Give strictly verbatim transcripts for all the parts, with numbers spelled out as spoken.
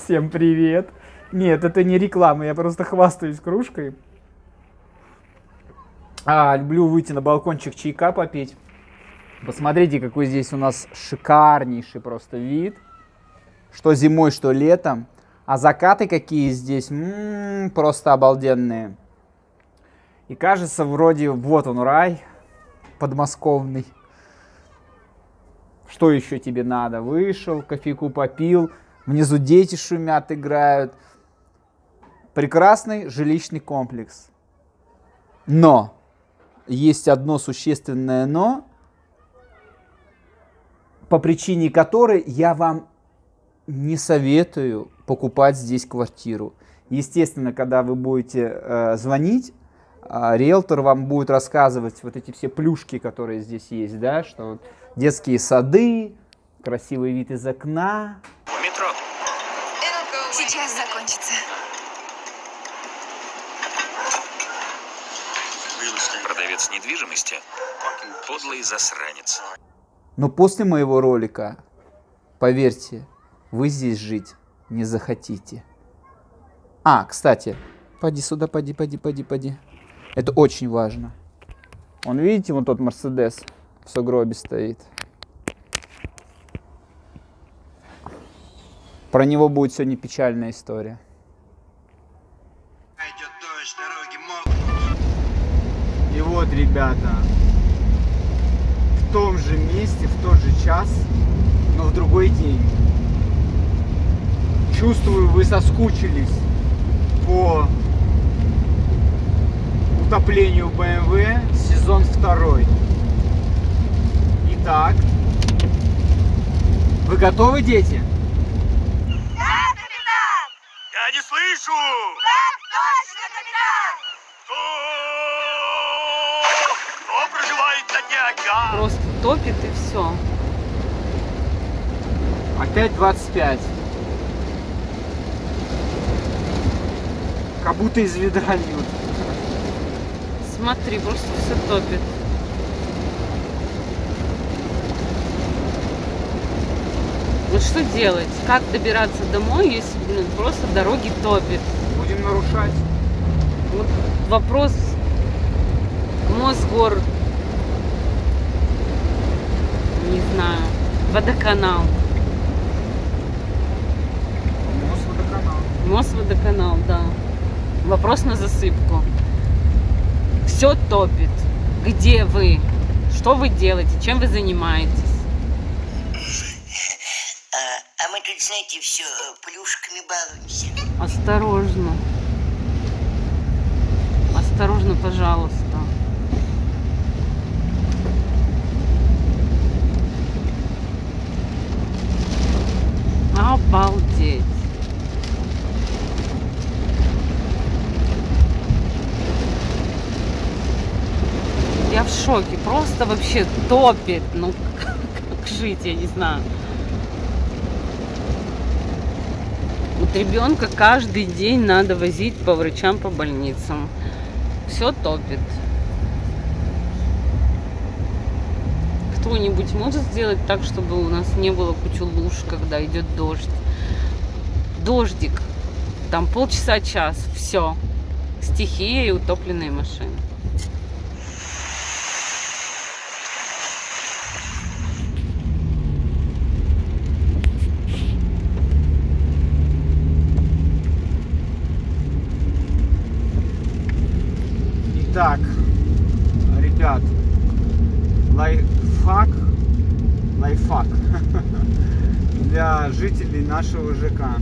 Всем привет. Нет, это не реклама, я просто хвастаюсь кружкой. А, люблю выйти на балкончик чайка попить. Посмотрите, какой здесь у нас шикарнейший просто вид. Что зимой, что летом. А закаты какие здесь. М-м, просто обалденные. И кажется, вроде вот он рай подмосковный. Что еще тебе надо? Вышел, кофейку попил. Внизу дети шумят, играют. Прекрасный жилищный комплекс. Но есть одно существенное но, по причине которой я вам не советую покупать здесь квартиру. Естественно, когда вы будете э, звонить, э, риэлтор вам будет рассказывать вот эти все плюшки, которые здесь есть, да, что вот детские сады, красивый вид из окна. Метро. Сейчас закончится. Продавец недвижимости. Подлый засранец. Но после моего ролика, поверьте, вы здесь жить не захотите. А, кстати, поди сюда, поди, поди, поди, поди. Это очень важно. Вон, видите, вон тот Мерседес в сугробе стоит. Про него будет сегодня печальная история. И вот, ребята, в том же месте, в тот же час, но в другой день. Чувствую, вы соскучились по утоплению бэ эм вэ, сезон второй. Итак, вы готовы, дети? Да, капитан! Я не слышу! Так точно, капитан! Кто? Кто проживает на дне океана? Просто топит и все. Опять двадцать пять. Как будто из ведра льют. Смотри, просто все топит. Вот что делать? Как добираться домой, если, блин, просто дороги топит? Будем нарушать. Вот вопрос Мосгор, не знаю, водоканал. Мосводоканал. Мосводоканал, да. Вопрос на засыпку. Все топит. Где вы? Что вы делаете? Чем вы занимаетесь? А, а мы тут, знаете, все плюшками балуемся. Осторожно. Осторожно, пожалуйста. Обалдеть. Я в шоке. Просто вообще топит. Ну, как, как жить, я не знаю. Вот ребенка каждый день надо возить по врачам, по больницам. Все топит. Кто-нибудь может сделать так, чтобы у нас не было кучу луж, когда идет дождь? Дождик. Там полчаса-час. Все. Стихия и утопленные машины. Итак, ребят, лайфхак, лайфхак для жителей нашего ЖК.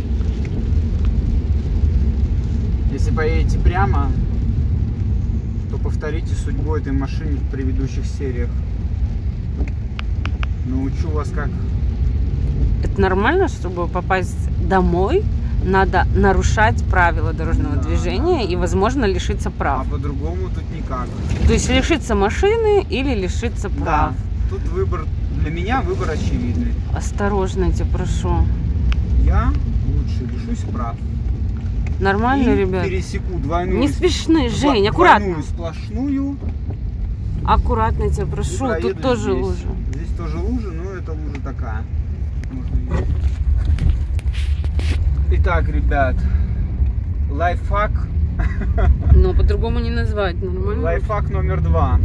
Если поедете прямо, то повторите судьбу этой машины в предыдущих сериях. Научу вас как. Это нормально, чтобы попасть домой? Надо нарушать правила дорожного Да, движения да, и, возможно, лишиться А прав. по-другому тут никак. То есть лишиться машины или лишиться прав. Да, тут выбор, для меня выбор очевидный. Осторожно, я тебя прошу. Я лучше лишусь прав. Нормально, И ребят? пересеку двойную, Не спешны, Жень, двойную аккуратно. сплошную. Аккуратно, я тебя и прошу. проеду Тут тоже здесь. лужа. Здесь тоже лужа, но это лужа такая. Можно видеть. Итак, ребят, лайфхак. Но по-другому не назвать, нормально? Лайфхак номер два.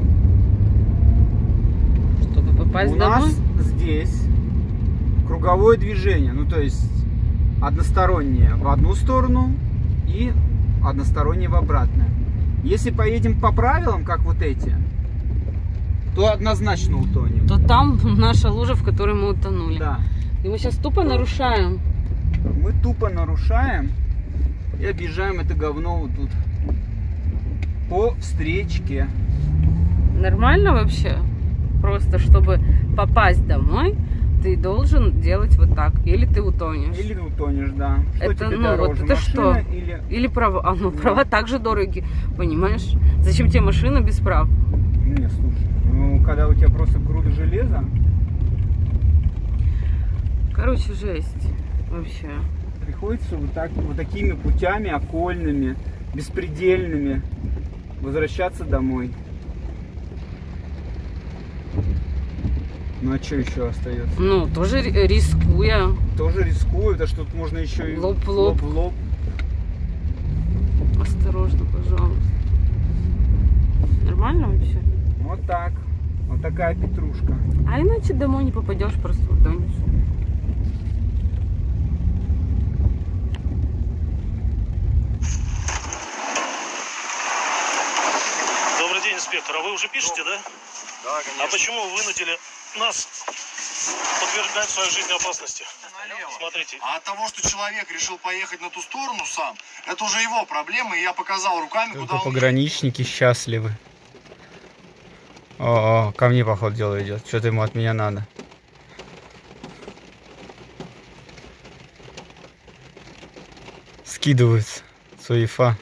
Чтобы попасть У домой? нас здесь круговое движение, ну то есть одностороннее в одну сторону и одностороннее в обратную. Если поедем по правилам, как вот эти, то однозначно утонем. То там наша лужа, в которой мы утонули. Да. И мы сейчас тупо нарушаем. Мы тупо нарушаем и объезжаем это говно вот тут по встречке. Нормально вообще? Просто чтобы попасть домой, ты должен делать вот так. Или ты утонешь. Или ты утонешь, да. Что Это, тебе ну, дороже, вот это что? Или... Или права. А, ну, права также дороги, понимаешь? Зачем тебе машина без прав? Не, слушай, ну, когда у тебя просто груда железа. Короче, жесть. Вообще. Приходится вот, так, вот такими путями окольными, беспредельными возвращаться домой. Ну а что еще остается? Ну, тоже ри- рискуя. Тоже рискую, это что тут можно еще и Лоб в лоб. лоб, в лоб. Осторожно, пожалуйста. Нормально вообще? Вот так. Вот такая петрушка. А иначе домой не попадешь, просто утонешь. Добрый день, инспектор. А вы уже пишете, да? Да, конечно. А почему вы вынудили нас подвергать свою жизнь опасности? Налево. Смотрите. А от того, что человек решил поехать на ту сторону сам, это уже его проблема, и я показал руками, Только куда он... пограничники счастливы. О, о, ко мне, походу, дело идет. Что-то ему от меня надо. Скидываются. Суефа.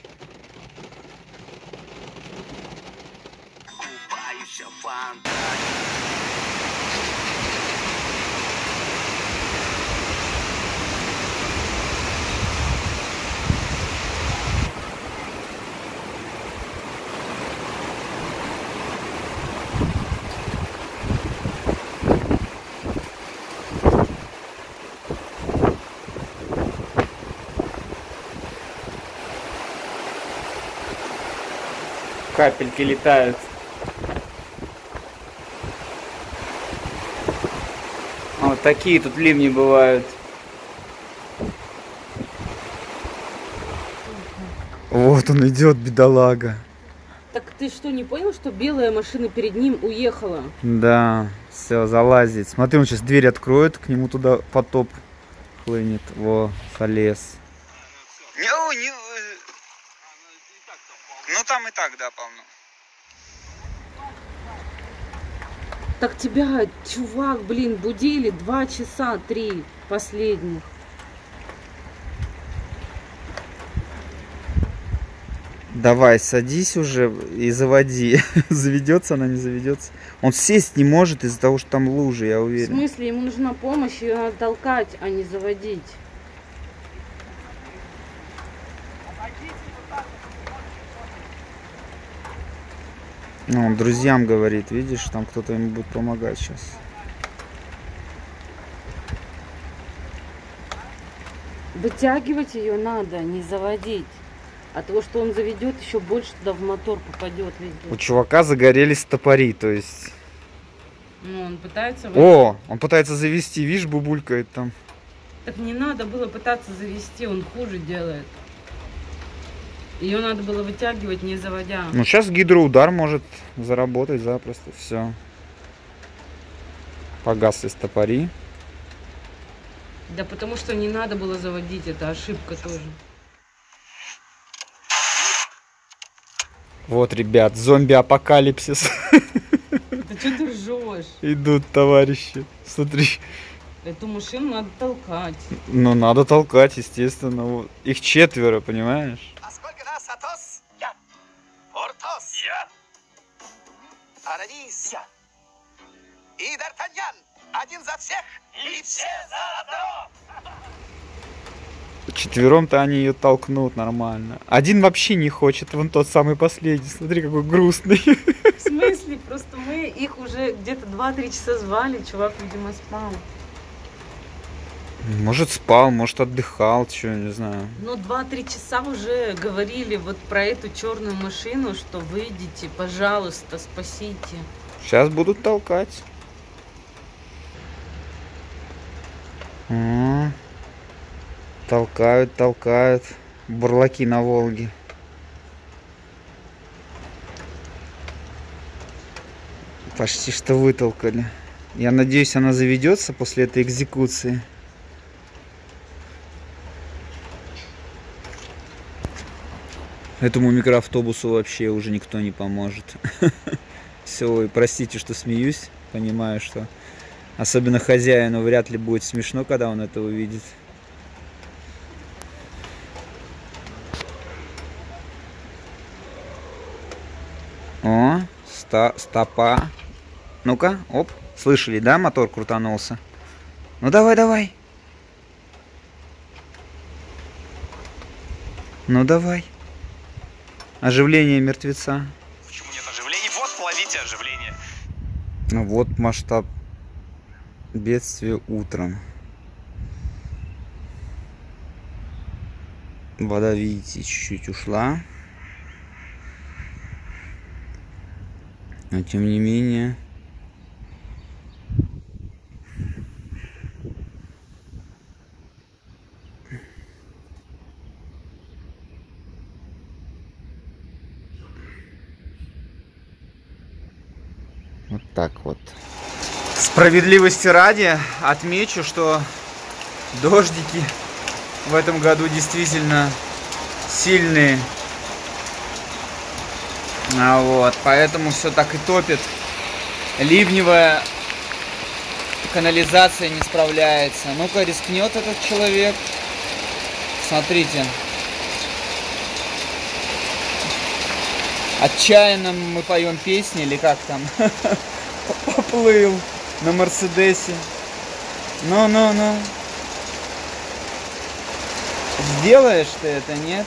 Капельки летают. Вот такие тут ливни бывают. Вот он идет, бедолага. Так ты что, не понял, что белая машина перед ним уехала? Да, все, залазит. Смотри, он сейчас дверь откроет, к нему туда потоп хлынет. Во, залез. Не, не... Ну там и так, да, полно. Так тебя, чувак, блин, будили два часа, три последних. Давай, садись уже и заводи. Заведется она, не заведется. Он сесть не может из-за того, что там лужи, я В уверен. смысле, ему нужна помощь, ее надо толкать, а не заводить. Ну, он друзьям говорит, видишь, там кто-то ему будет помогать сейчас. Вытягивать ее надо, не заводить. А того, что он заведет, еще больше туда в мотор попадет У везде. чувака загорелись топори, то есть... Ну, он пытается... О, он пытается завести, видишь, бубулькает там. Так не надо было пытаться завести, он хуже делает. Ее надо было вытягивать, не заводя. Ну, сейчас гидроудар может заработать запросто, все. Погасли стопори. Да потому что не надо было заводить, это ошибка тоже. Вот, ребят, зомби-апокалипсис. Да что ты ржешь? Идут товарищи, смотри. Эту машину надо толкать. Ну, надо толкать, естественно. Вот. Их четверо, понимаешь? А сколько нас, Атос? Я. Портос? Я. Арамис? Я. И Д'Артаньян. Один за всех и, и все за одного. Четвером-то они ее толкнут нормально. Один вообще не хочет, вон тот самый последний. Смотри, какой грустный. В смысле? Просто мы их уже где-то два-три часа звали, чувак, видимо, спал. Может, спал, может, отдыхал, что, не знаю. Ну, два-три часа уже говорили вот про эту черную машину, что выйдите, пожалуйста, спасите. Сейчас будут толкать. О, толкают, толкают. Бурлаки на Волге. Почти что вытолкали. Я надеюсь, она заведется после этой экзекуции. Этому микроавтобусу вообще уже никто не поможет. Все, простите, что смеюсь. Понимаю, что особенно хозяину вряд ли будет смешно, когда он это увидит. О, ста, стопа. Ну-ка, оп. Слышали, да, мотор крутанулся? Ну давай, давай. Ну давай. Оживление мертвеца. Почему нет оживления? Вот, ловите оживление. Ну вот масштаб бедствия утром. Вода, видите, чуть-чуть ушла. Но тем не менее... Вот так вот. Справедливости ради отмечу, что дождики в этом году действительно сильные. А вот, поэтому все так и топит. Ливневая канализация не справляется. Ну-ка, рискнет этот человек. Смотрите. Отчаянно мы поем песни, или как там? Поплыл на Мерседесе. Ну-ну-ну. Сделаешь ты это, нет?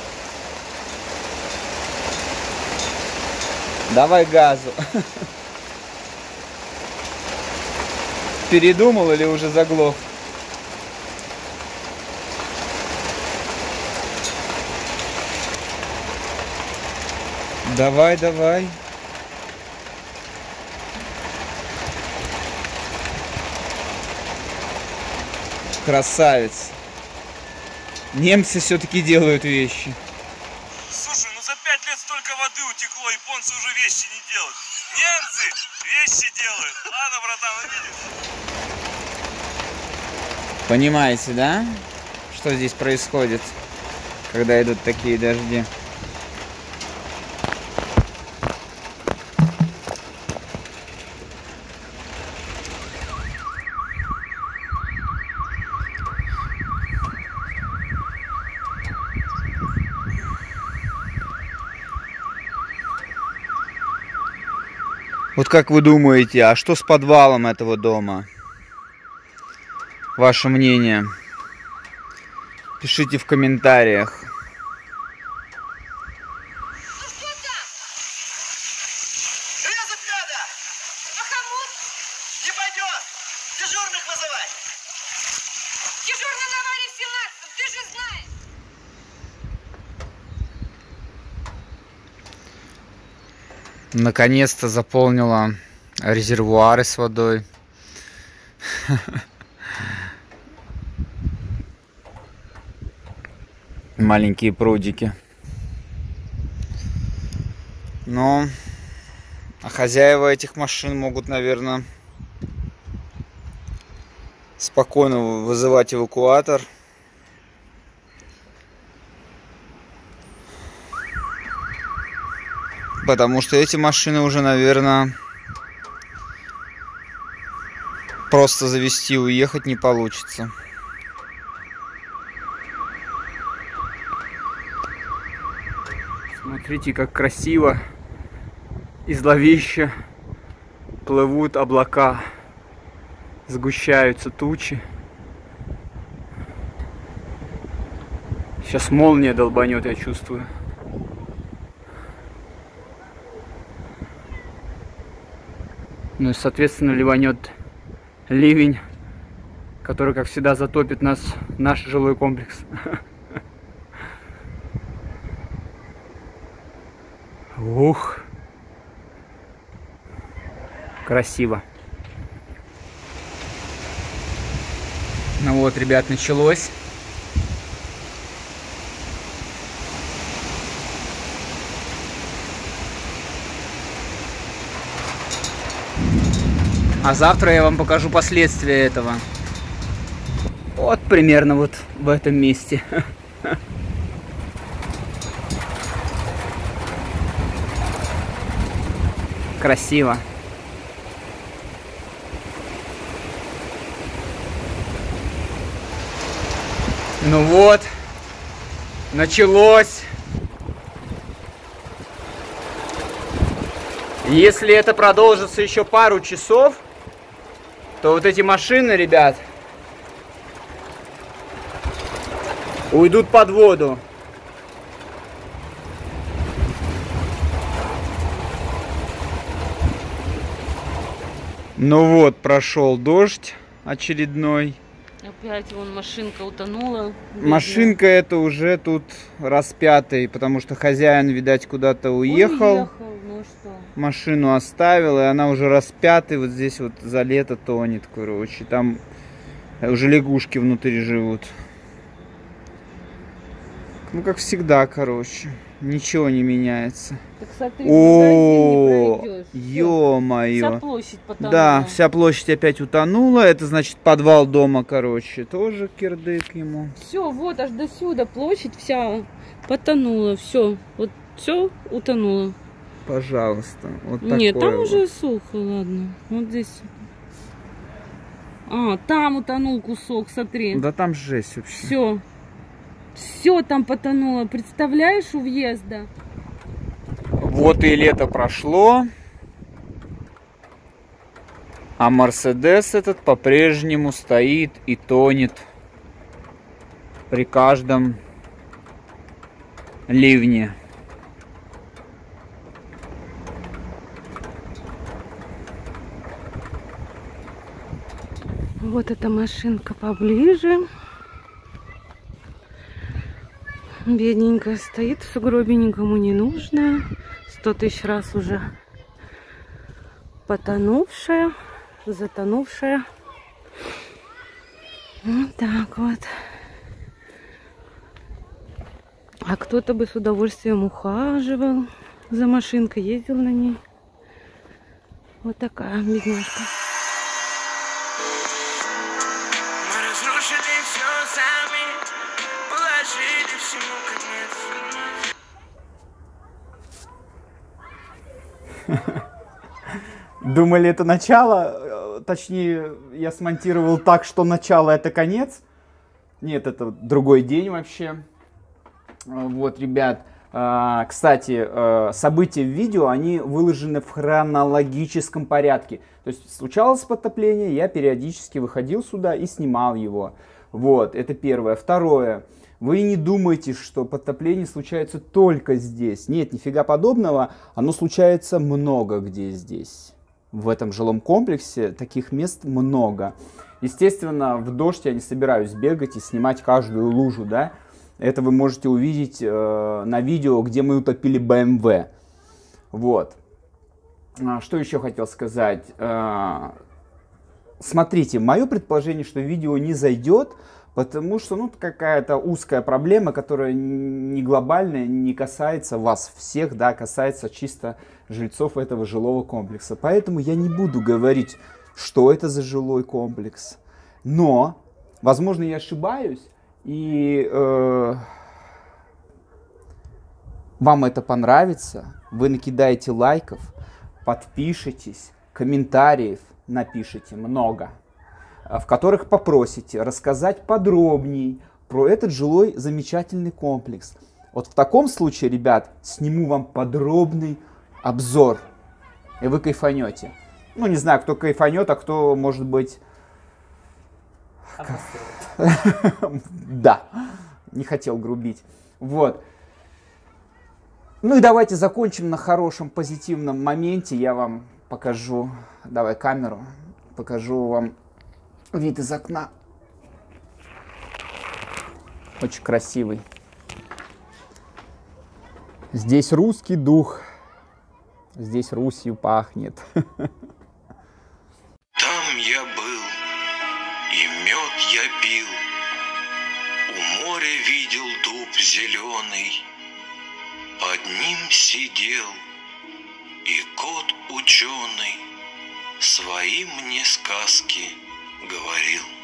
Давай газу. Передумал или уже заглох? Давай, давай. Красавец. Немцы все-таки делают вещи. Слушай, ну за пять лет столько воды утекло, японцы уже вещи не делают. Немцы вещи делают. Ладно, братан, увидишь. Понимаете, да? Что здесь происходит, когда идут такие дожди? Вот как вы думаете, а что с подвалом этого дома? Ваше мнение? Пишите в комментариях. Резать надо! Махамуд! Не пойдет! Дежурных вызывай! Дежурный на аварии в семнадцатом, ты же знаешь. Наконец-то заполнила резервуары с водой. Маленькие прудики. Но а хозяева этих машин могут, наверное, спокойно вызывать эвакуатор. Потому что эти машины уже, наверное, просто завести и уехать не получится. Смотрите, как красиво и зловеще плывут облака. Сгущаются тучи. Сейчас молния долбанет, я чувствую. Ну и, соответственно, ливанет ливень который, как всегда, затопит нас, наш жилой комплекс. Ух, красиво. Ну вот, ребят, началось. А завтра я вам покажу последствия этого. Вот примерно вот в этом месте. Красиво. Ну вот, началось. Если это продолжится еще пару часов, то вот эти машины, ребят, уйдут под воду. Ну вот, прошел дождь очередной. Опять вон машинка утонула. Бедная. Машинка это уже тут распятый, потому что хозяин, видать, куда-то уехал. Уехал, ну что? Машину оставил, и она уже распятый. Вот здесь вот за лето тонет, короче. Там уже лягушки внутри живут. Ну, как всегда, короче. Ничего не меняется. Так смотри, О, в магазин не пройдешь. ё-моё. Вся площадь потонула. Да, вся площадь опять утонула. Это значит подвал дома, короче. Тоже кирдык ему. Все, вот аж до сюда площадь вся потонула. Все, вот все утонуло. Пожалуйста. Вот Нет, такое там вот. уже сухо, ладно. Вот здесь. А, там утонул кусок, смотри. Да там жесть вообще. Все. Все там потонуло. Представляешь, у въезда? Вот и лето прошло. А Мерседес этот по-прежнему стоит и тонет при каждом ливне. Вот эта машинка поближе. Бедненькая стоит в сугробе, никому не нужная. Сто тысяч раз уже потонувшая, затонувшая. Вот так вот. А кто-то бы с удовольствием ухаживал за машинкой, ездил на ней. Вот такая бедняжка. Мы разрушили все сами, положили всему конец. Думали, это начало? Точнее, я смонтировал так, что начало это конец. Нет, это другой день вообще. Вот, ребят. Кстати, события в видео, они выложены в хронологическом порядке. То есть случалось потопление, я периодически выходил сюда и снимал его. Вот, это первое. Второе. Вы не думайте, что потопление случается только здесь. Нет, нифига подобного. Оно случается много где здесь. В этом жилом комплексе таких мест много. Естественно, в дождь я не собираюсь бегать и снимать каждую лужу, да. Это вы можете увидеть э, на видео, где мы утопили бэ эм вэ. Вот. А, что еще хотел сказать? А, смотрите, мое предположение, что видео не зайдет, потому что ну, какая-то узкая проблема, которая не глобальная, не касается вас всех, да, касается чисто жильцов этого жилого комплекса. Поэтому я не буду говорить, что это за жилой комплекс. Но, возможно, я ошибаюсь, и э, вам это понравится, вы накидаете лайков, подпишитесь, комментариев напишите много, в которых попросите рассказать подробней про этот жилой замечательный комплекс. Вот в таком случае, ребят, сниму вам подробный обзор, и вы кайфанете. Ну, не знаю, кто кайфанет, а кто, может быть... Да, не хотел грубить. Вот. Ну и давайте закончим на хорошем, позитивном моменте. Я вам покажу, давай камеру, покажу вам вид из окна. Очень красивый. Здесь русский дух. Здесь Русью пахнет. Там я был, и мед я пил, у моря видел дуб зеленый, под ним сидел и кот ученый свои мне сказки говорил.